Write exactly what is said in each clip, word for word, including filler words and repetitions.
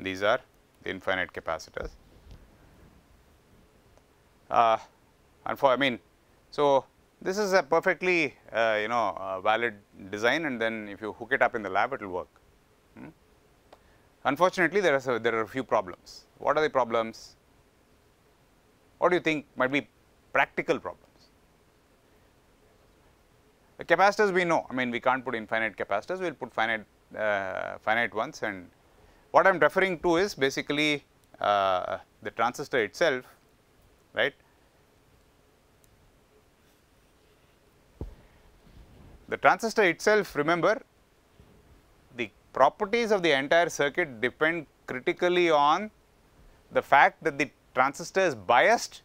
and these are the infinite capacitors. Uh, and for I mean, so this is a perfectly uh, you know uh, valid design, and then if you hook it up in the lab, it will work. Hmm. Unfortunately, there are there are a few problems. What are the problems? What do you think might be practical problems? The capacitors we know. I mean, we can't put infinite capacitors. We will put finite uh, finite ones, and what I am referring to is basically uh, the transistor itself, right? The transistor itself, remember, the properties of the entire circuit depend critically on the fact that the transistor is biased,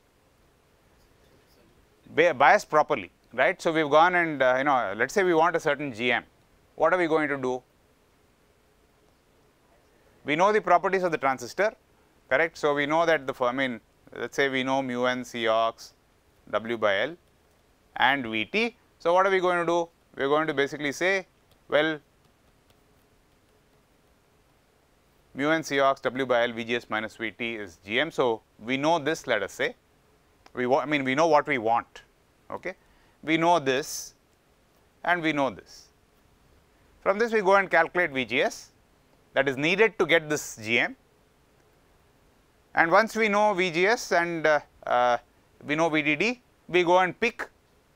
biased properly, right. So, we have gone and uh, you know let us say we want a certain G M. What are we going to do? We know the properties of the transistor, correct. So, we know that the I mean let us say we know mu n C ox W by L and V T. So, what are we going to do? We are going to basically say, well, mu n C ox W by L V G S minus V T is G M. So, we know this, let us say, we I mean we know what we want, okay. We know this and we know this. From this we go and calculate V G S that is needed to get this G M, and once we know V G S and uh, uh, we know V D D, we go and pick,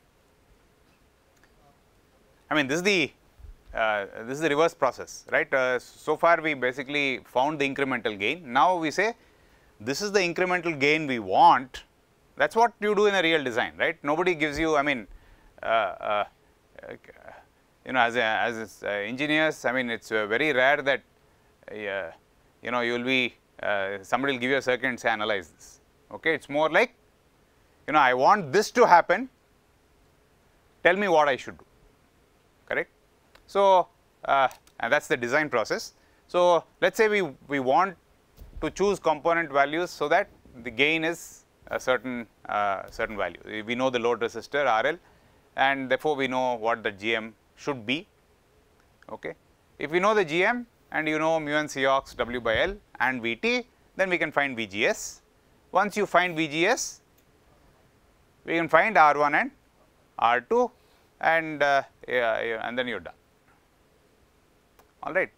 I mean this is the uh, this is the reverse process, right. Uh, so far we basically found the incremental gain. Now we say this is the incremental gain we want. That is what you do in a real design, right. Nobody gives you, I mean uh, uh, you know as a, as uh, engineers, I mean it is uh, very rare that uh, you know you will be uh, somebody will give you a circuit and say analyze this, okay. It is more like, you know I want this to happen, tell me what I should do, correct. So, uh, and that is the design process. So, let us say we, we want to choose component values so that the gain is a certain uh, certain value. We know the load resistor R L, and therefore, we know what the G M should be, okay. If we know the G M and you know mu n C ox W by L and V T, then we can find V G S. Once you find V G S, we can find R one and R two, and uh, yeah, and then you are done, all right.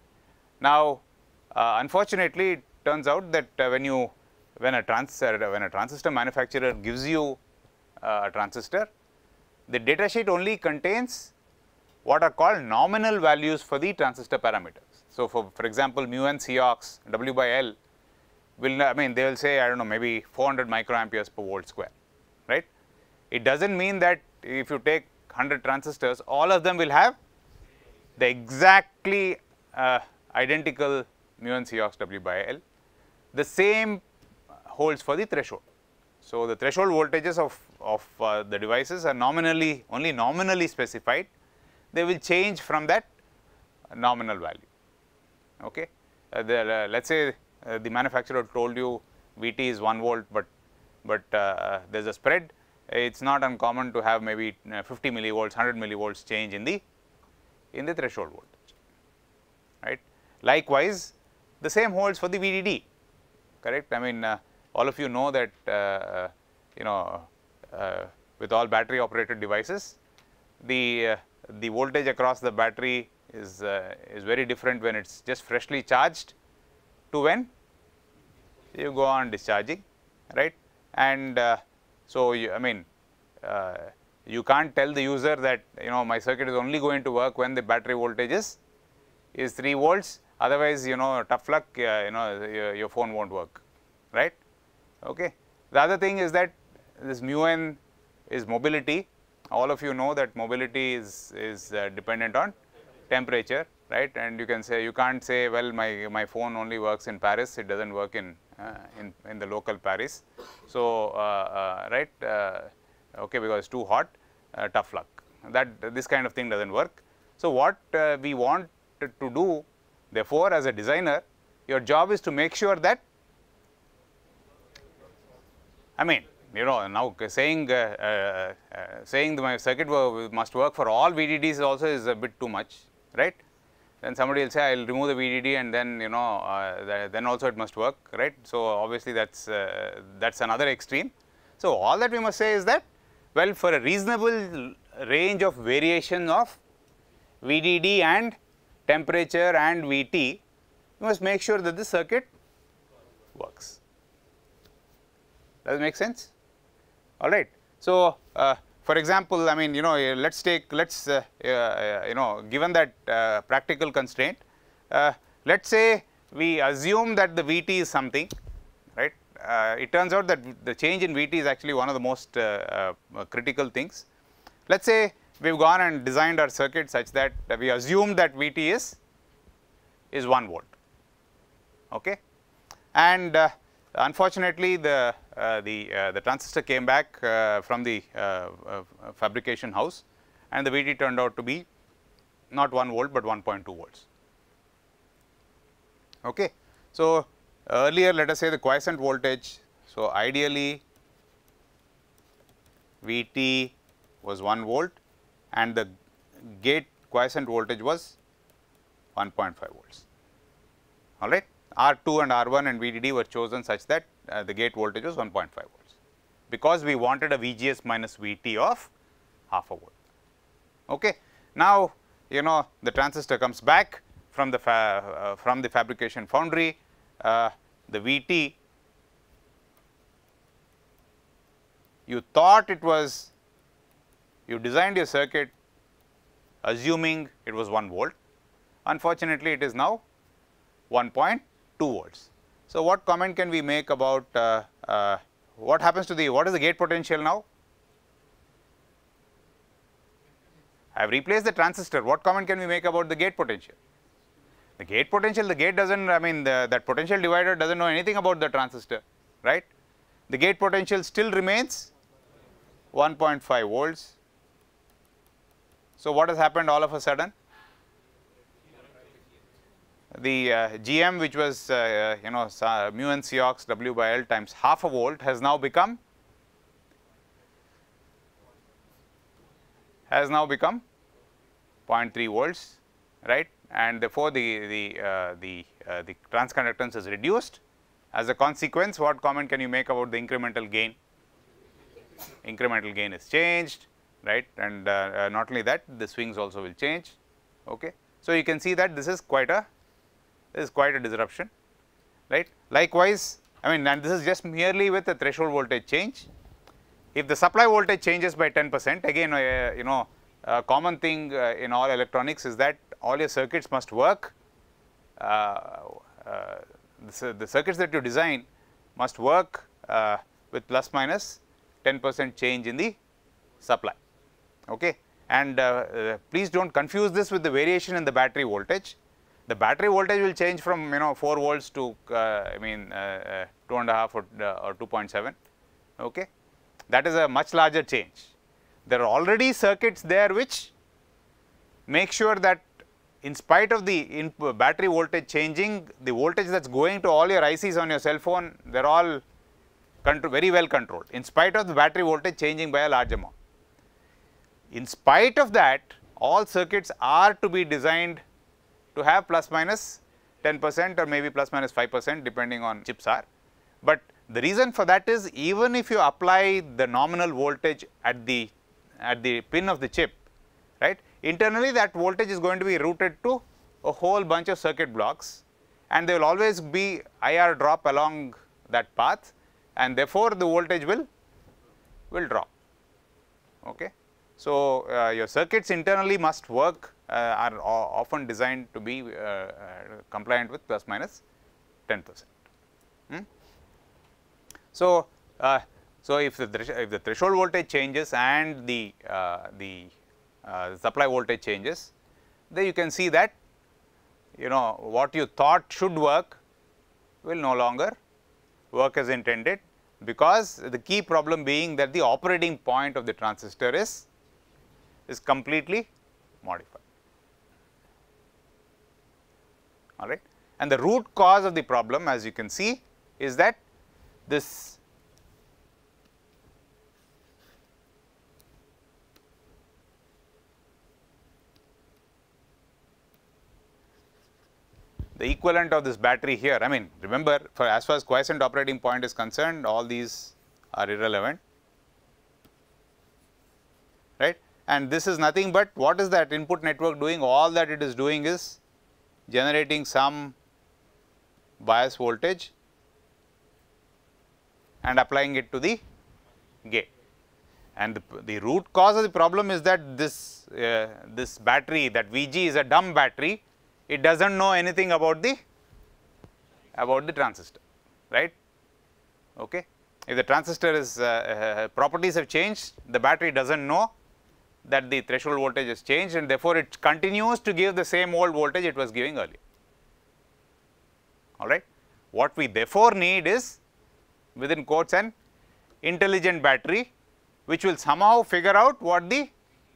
Now, uh, unfortunately, it turns out that uh, when you when a transistor when a transistor manufacturer gives you uh, a transistor, the data sheet only contains what are called nominal values for the transistor parameters. So, for for example, mu n C ox W by L will I mean they will say I do not know maybe four hundred microamperes per volt square, right. It does not mean that if you take one hundred transistors, all of them will have the exactly uh, identical mu n C ox W by L. The same holds for the threshold. So, the threshold voltages of, of uh, the devices are nominally only nominally specified. They will change from that nominal value, okay. Uh, uh, let us say uh, the manufacturer told you V T is one volt, but, but uh, there is a spread. It is not uncommon to have maybe fifty millivolts, one hundred millivolts change in the in the threshold voltage, right. Likewise, the same holds for the V D D, correct. I mean uh, all of you know that uh, you know uh, with all battery operated devices, the uh, the voltage across the battery is uh, is very different when it is just freshly charged to when you go on discharging, right. And uh, so, you, I mean uh, you can't tell the user that you know my circuit is only going to work when the battery voltage is, is three volts, otherwise you know tough luck, uh, you know your, your phone won't work, right. Okay. The other thing is that this mu n is mobility. All of you know that mobility is, is uh, dependent on temperature, right, and you can say you can't say well my, my phone only works in Paris, it does not work in, uh, in, in the local Paris. So, uh, uh, right uh, okay, because it is too hot, uh, tough luck, that this kind of thing does not work. So, what uh, we want to do, therefore, as a designer, your job is to make sure that, I mean you know now saying uh, uh, uh, saying the, my circuit must work for all V D Ds also is a bit too much, right. then somebody will say I will remove the V D D and then you know uh, then also it must work, right. So, obviously, that is uh, that is another extreme. So, all that we must say is that, well, for a reasonable range of variation of V D D and temperature and V T, you must make sure that the circuit works. Does it make sense? All right. So, uh, for example, I mean you know let us take let us uh, uh, you know given that uh, practical constraint, uh, let us say we assume that the V T is something, right. Uh, it turns out that the change in V T is actually one of the most uh, uh, critical things. Let us say we have gone and designed our circuit such that uh, we assume that V T is is one volt, okay. And uh, unfortunately, the uh, the uh, the transistor came back uh, from the uh, uh, fabrication house, and the V T turned out to be not one volt, but one point two volts. Okay. So, earlier let us say the quiescent voltage. So, ideally V T was one volt and the gate quiescent voltage was one point five volts, all right. R two and R one and V D D were chosen such that uh, the gate voltage was one point five volts, because we wanted a V G S minus V T of half a volt. Okay. Now, you know the transistor comes back from the fa uh, from the fabrication foundry, uh, the V T, you thought it was, you designed your circuit assuming it was one volt, unfortunately it is now one point two volts. So, what comment can we make about uh, uh, what happens to the, what is the gate potential now? I have replaced the transistor, what comment can we make about the gate potential? The gate potential, the gate does not, I mean the, that potential divider does not know anything about the transistor, right. The gate potential still remains one point five volts. So, what has happened all of a sudden? The uh, G M, which was uh, you know mu n C ox W by L times half a volt, has now become has now become zero point three volts, right, and therefore the the uh, the uh, the transconductance is reduced. As a consequence, what comment can you make about the incremental gain? Incremental gain is changed, right, and uh, uh, not only that, the swings also will change. Okay. So, you can see that this is quite a this is quite a disruption, right. Likewise, I mean, and this is just merely with the threshold voltage change. If the supply voltage changes by ten percent, again uh, you know a common thing uh, in all electronics is that all your circuits must work, uh, uh, the, the circuits that you design must work uh, with plus minus ten percent change in the supply, okay. And uh, uh, please do not confuse this with the variation in the battery voltage. The battery voltage will change from you know four volts to uh, I mean uh, uh, two and a half or, uh, or two point seven, okay. That is a much larger change. There are already circuits there which make sure that in spite of the in battery voltage changing, the voltage that is going to all your I Cs on your cell phone, they are all very well controlled, in spite of the battery voltage changing by a large amount. In spite of that, all circuits are to be designed to have plus minus ten percent or maybe plus minus five percent depending on chips are. But the reason for that is, even if you apply the nominal voltage at the at the pin of the chip, right, internally that voltage is going to be routed to a whole bunch of circuit blocks, and there will always be I R drop along that path, and therefore the voltage will will drop, okay. So, uh, your circuits internally must work, uh, are often designed to be uh, uh, compliant with plus minus ten percent. Hmm? So, uh, so if the if the threshold voltage changes and the uh, the uh, supply voltage changes, then you can see that you know what you thought should work will no longer work as intended, because the key problem being that the operating point of the transistor is is completely modified, all right. And the root cause of the problem, as you can see, is that this the equivalent of this battery here. I mean, remember, for as far as quiescent operating point is concerned, all these are irrelevant, right? And this is nothing but what is that input network doing? All that it is doing is generating some bias voltage and applying it to the gate. And the, the root cause of the problem is that this uh, this battery, that V G, is a dumb battery. It does not know anything about the about the transistor, right? Okay. If the transistor is uh, uh, properties have changed, the battery does not know that the threshold voltage has changed, and therefore it continues to give the same old voltage it was giving earlier. All right. What we therefore need is, within quotes, an intelligent battery which will somehow figure out what the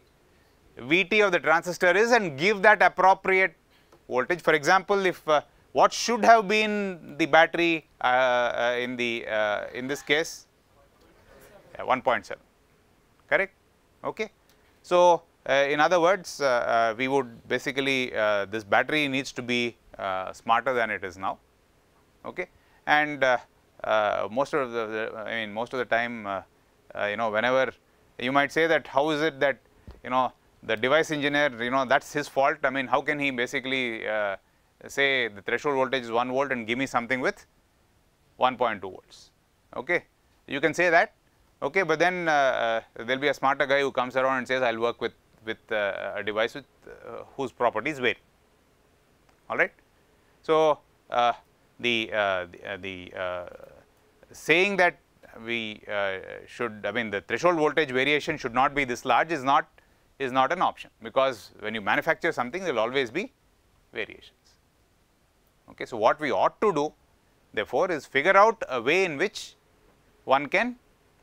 V T of the transistor is and give that appropriate voltage. For example, if uh, what should have been the battery uh, uh, in the uh, in this case, yeah, one point seven, correct? Okay. So, uh, in other words, uh, uh, we would basically uh, this battery needs to be uh, smarter than it is now, okay? And uh, uh, most of the, the I mean most of the time, uh, uh, you know, whenever you might say that how is it that, you know, the device engineer, you know, that's his fault. I mean, how can he basically uh, say the threshold voltage is one volt and give me something with one point two volts, okay? You can say that. Okay, but then uh, uh, there will be a smarter guy who comes around and says, I will work with, with uh, a device with uh, whose properties vary, all right. So, uh, the, uh, the, uh, the uh, saying that we uh, should, I mean the threshold voltage variation should not be this large is not, is not an option, because when you manufacture something there will always be variations. Okay. So, what we ought to do therefore is figure out a way in which one can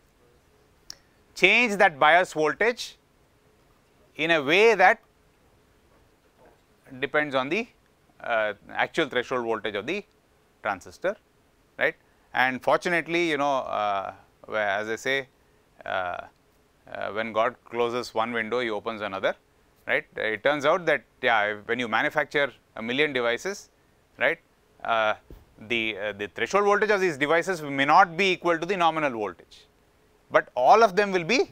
change that bias voltage in a way that depends on the uh, actual threshold voltage of the transistor, right. And fortunately, you know, uh, as I say, uh, uh, when God closes one window, he opens another, right. It turns out that, yeah, when you manufacture a million devices, right, uh, the, uh, the threshold voltage of these devices may not be equal to the nominal voltage, but all of them will be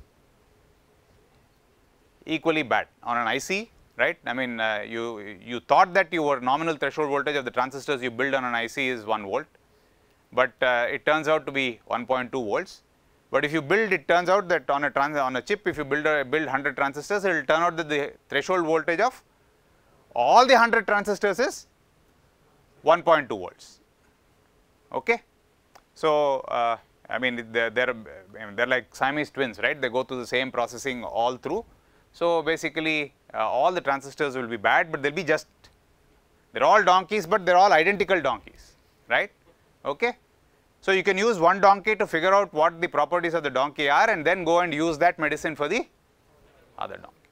equally bad on an I C, right. I mean, uh, you, you thought that your nominal threshold voltage of the transistors you build on an I C is one volt, but uh, it turns out to be one point two volts. But if you build, it turns out that on a trans on a chip, if you build a, build one hundred transistors, it will turn out that the threshold voltage of all the one hundred transistors is one point two volts. Okay. So, uh, I mean, they're, they're, I mean, they're like Siamese twins, right? They go through the same processing all through. So, basically, uh, all the transistors will be bad, but they'll be just, they're all donkeys, but they're all identical donkeys, right? Okay. So, you can use one donkey to figure out what the properties of the donkey are and then go and use that medicine for the other donkey.